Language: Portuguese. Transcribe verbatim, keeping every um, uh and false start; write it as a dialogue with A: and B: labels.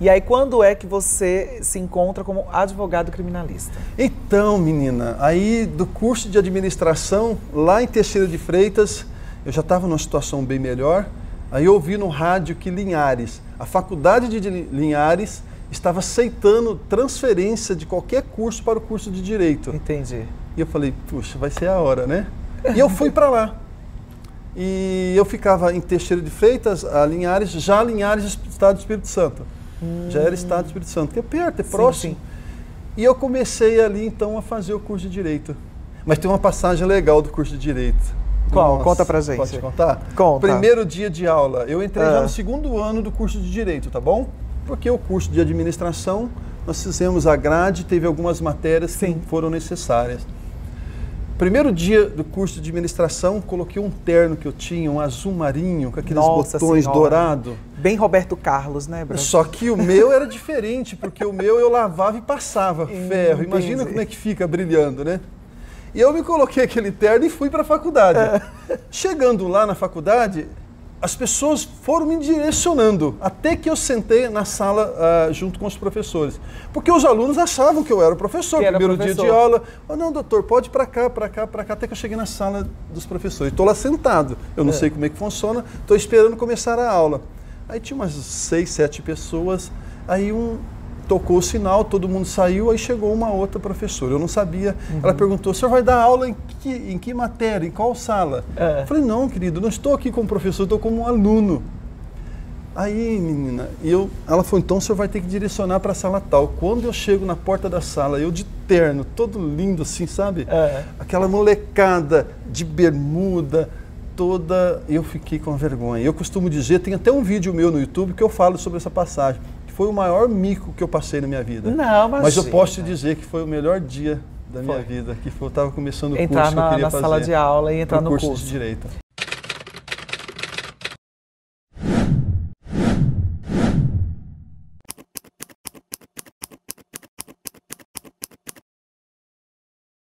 A: E aí, quando é que você se encontra como advogado criminalista?
B: Então, menina, aí do curso de administração, lá em Teixeira de Freitas, eu já estava numa situação bem melhor. Aí eu ouvi no rádio que Linhares, a faculdade de Linhares, estava aceitando transferência de qualquer curso para o curso de Direito.
A: Entendi.
B: E eu falei, puxa, vai ser a hora, né? E eu fui para lá. E eu ficava em Teixeira de Freitas, a Linhares, já Linhares, Estado do Espírito Santo. Hum. Já era Estado do Espírito Santo, que é perto, é próximo. Sim, sim. E eu comecei ali, então, a fazer o curso de Direito. Mas tem uma passagem legal do curso de Direito.
A: Qual?
B: Nossa,
A: conta pra gente.
B: Pode contar?
A: Conta.
B: Primeiro dia de aula, eu entrei
A: ah.
B: já no segundo ano do curso de Direito, tá bom? Porque o curso de administração, nós fizemos a grade, teve algumas matérias Sim. que foram necessárias. Primeiro dia do curso de administração, coloquei um terno que eu tinha, um azul marinho, com aqueles
A: Nossa
B: botões
A: senhora.
B: dourados.
A: Bem Roberto Carlos, né, Bruno?
B: Só que o meu era diferente, porque o meu eu lavava e passava ferro. Imagina como é que fica brilhando, né? E eu me coloquei aquele terno e fui para a faculdade. É. Chegando lá na faculdade, as pessoas foram me direcionando, até que eu sentei na sala uh, junto com os professores. Porque os alunos achavam que eu era o professor, que primeiro era professor. dia de aula. Oh, não, doutor, pode ir para cá, para cá, para cá, até que eu cheguei na sala dos professores. Estou lá sentado, eu não é. sei como é que funciona, estou esperando começar a aula. Aí tinha umas seis, sete pessoas, aí um tocou o sinal, todo mundo saiu, aí chegou uma outra professora. Eu não sabia, uhum. ela perguntou, o senhor vai dar aula em que, em que matéria, em qual sala? É. Eu falei, não, querido, não estou aqui como professor, estou como um aluno. Aí, menina, eu, ela falou, então o senhor vai ter que direcionar para a sala tal. Quando eu chego na porta da sala, eu de terno, todo lindo assim, sabe? É. Aquela molecada de bermuda, toda, eu fiquei com vergonha. Eu costumo dizer, tem até um vídeo meu no YouTube que eu falo sobre essa passagem. Foi o maior mico que eu passei na minha vida.
A: Não, mas
B: Mas eu posso te dizer que foi o melhor dia da minha foi. vida, que eu estava começando o
A: entrar
B: curso
A: na,
B: que eu queria
A: na
B: fazer.
A: sala de aula e entrar no
B: curso
A: curso
B: de Direito.